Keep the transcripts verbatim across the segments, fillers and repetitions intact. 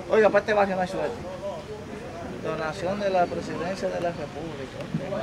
Oiga, para este barrio no hay suerte. Donación de la Presidencia de la República.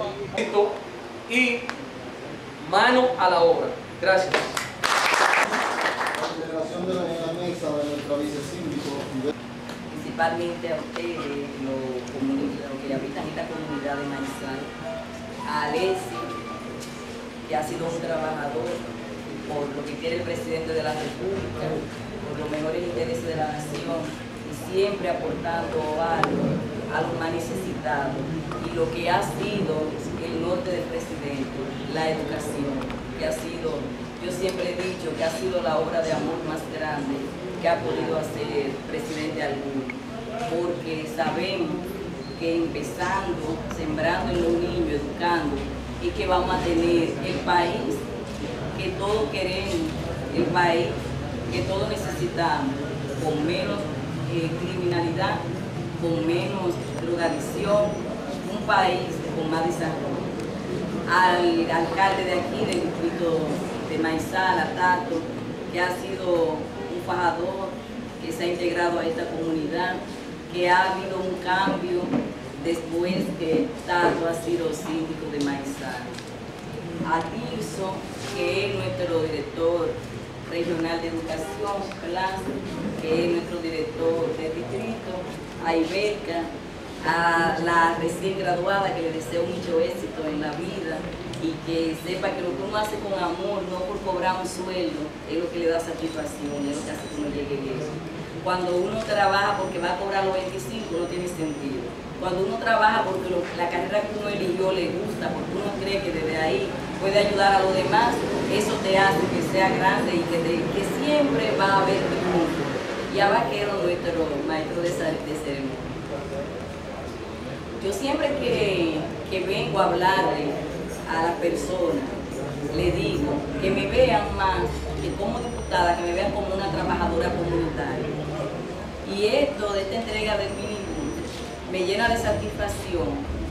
Y mano a la obra. Gracias. Consideración de la, la mesa de nuestro vicesíndico. Principalmente a ustedes, los, los que habitan esta comunidad de Maizal, a Alessi, que ha sido un trabajador por lo que quiere el presidente de la República, por los mejores intereses de la nación y siempre aportando algo a los más necesitados. Y lo que ha sido el norte del presidente, la educación, que ha sido, yo siempre he dicho que ha sido la obra de amor más grande que ha podido hacer presidente alguno, porque sabemos que empezando, sembrando en los niños, educando, y que vamos a tener el país que todos queremos, el país que todos necesitamos, con menos eh, criminalidad, con menos drogadicción, un país con más desarrollo. Al alcalde de aquí, del distrito de Maizal, a Tato, que ha sido un fajador, que se ha integrado a esta comunidad, que ha habido un cambio después que Tato ha sido síndico de Maizal. A Tirso, que es nuestro director regional de educación, Blas, que es nuestro director de distrito, a Iberca, a la recién graduada, que le deseo mucho éxito en la vida y que sepa que lo que uno hace con amor, no por cobrar un sueldo, es lo que le da satisfacción, es lo que hace que uno llegue lejos. Cuando uno trabaja porque va a cobrar los veinticinco, no tiene sentido. Cuando uno trabaja porque lo, la carrera que uno eligió le gusta, porque uno cree que desde ahí puede ayudar a los demás, eso te hace que sea grande y que, te, que siempre va a haber triunfo. Y a Vaquero, nuestro maestro de, de ceremonia. Yo siempre que, que vengo a hablarle a las personas, le digo que me vean más que como diputada, que me vean como una trabajadora comunitaria. Y esto de esta entrega de mí me llena de satisfacción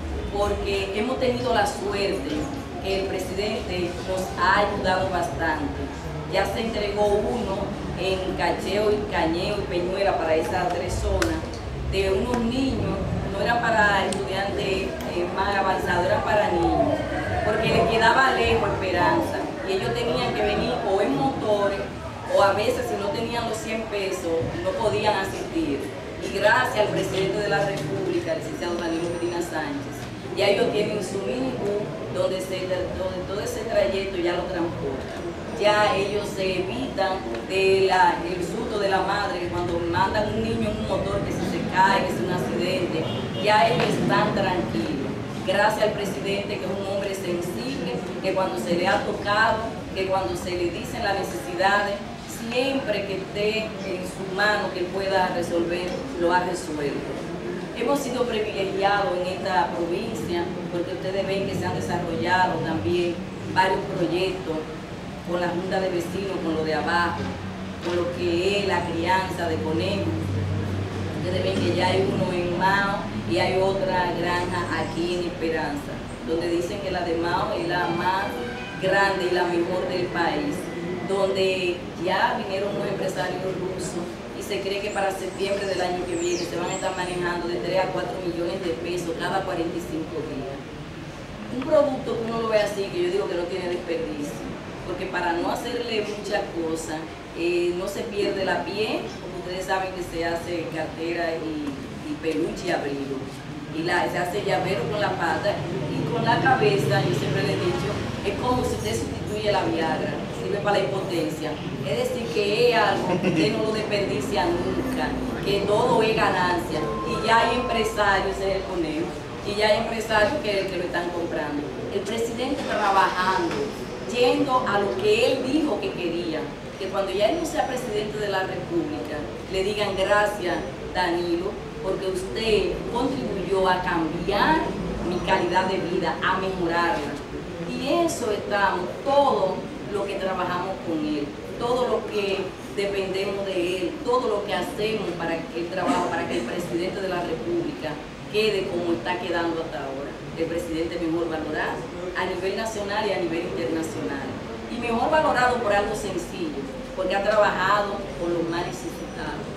porque hemos tenido la suerte que el presidente nos ha ayudado bastante. Ya se entregó uno en Cacheo y Cañeo y Peñuela para esas tres zonas de unos niños, no eran para estudiantes eh, más avanzados, eran para niños, porque les quedaba lejos Esperanza y ellos tenían que venir o en motores o a veces si no tenían los cien pesos no podían asistir. Y gracias al presidente de la República, el licenciado Danilo Medina Sánchez, ya ellos tienen su minibús donde, se, donde todo ese trayecto ya lo transportan. Ya ellos se evitan de la, el susto de la madre cuando mandan un niño en un motor que si se cae, que es un accidente, ya ellos están tranquilos. Gracias al presidente, que es un hombre sensible, que cuando se le ha tocado, que cuando se le dicen las necesidades, siempre que esté en su mano que pueda resolver, lo ha resuelto. Hemos sido privilegiados en esta provincia porque ustedes ven que se han desarrollado también varios proyectos con la Junta de Vecinos, con lo de abajo, con lo que es la crianza de conejos. Ustedes ven que ya hay uno en Mao y hay otra granja aquí en Esperanza, donde dicen que la de Mao es la más grande y la mejor del país, donde ya vinieron unos empresarios rusos y se cree que para septiembre del año que viene se van a estar manejando de tres a cuatro millones de pesos cada cuarenta y cinco días. Un producto que uno lo ve así, que yo digo que no tiene desperdicio, porque para no hacerle muchas cosas, eh, no se pierde la piel, como ustedes saben que se hace cartera y, y peluche y abrigo, y la, se hace llavero con la pata y con la cabeza, yo siempre les he dicho, es como si usted sustituye la Viagra, sirve para la impotencia, es decir que es algo que usted no lo desperdicia nunca, que todo es ganancia, y ya hay empresarios en el conejo, y ya hay empresarios que, que lo están comprando. El presidente trabajando, yendo a lo que él dijo que quería, que cuando ya él no sea presidente de la República, le digan gracias Danilo, porque usted contribuyó a cambiar mi calidad de vida, a mejorarla. Y eso estamos, todo lo que trabajamos con él, todo lo que dependemos de él, todo lo que hacemos para que el trabajo, para que el presidente de la República quede como está quedando hasta ahora, el presidente mejor valorado a nivel nacional y a nivel internacional. Y mejor valorado por algo sencillo, porque ha trabajado con los más necesitados.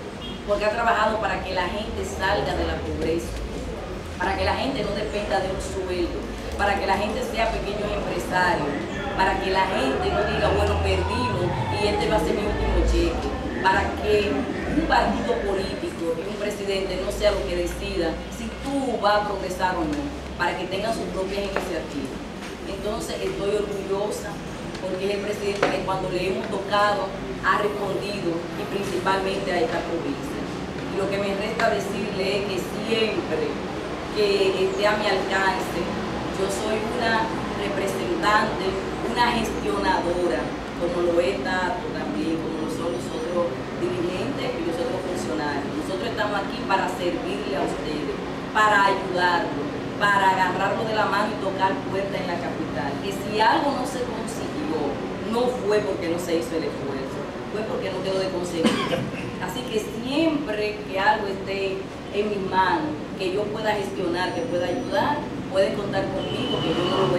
porque ha trabajado para que la gente salga de la pobreza, para que la gente no dependa de un sueldo, para que la gente sea pequeños empresarios, para que la gente no diga, bueno, perdimos y este va a ser mi último cheque, para que un partido político y un presidente no sea lo que decida si tú vas a progresar o no, para que tengan sus propias iniciativas. Entonces estoy orgullosa porque es el presidente que cuando le hemos tocado ha respondido, y principalmente a esta provincia. Y lo que me resta decirle es que siempre que esté a mi alcance, yo soy una representante, una gestionadora, como lo es Tato también, como lo son los otros dirigentes y los otros funcionarios. Nosotros estamos aquí para servirle a ustedes, para ayudarlos, para agarrarlo de la mano y tocar puertas en la capital. Que si algo no se consiguió, no fue porque no se hizo el esfuerzo, fue porque no quedó de conseguir. Así que siempre que algo esté en mis manos, que yo pueda gestionar, que pueda ayudar, pueden contar conmigo, que yo no lo voy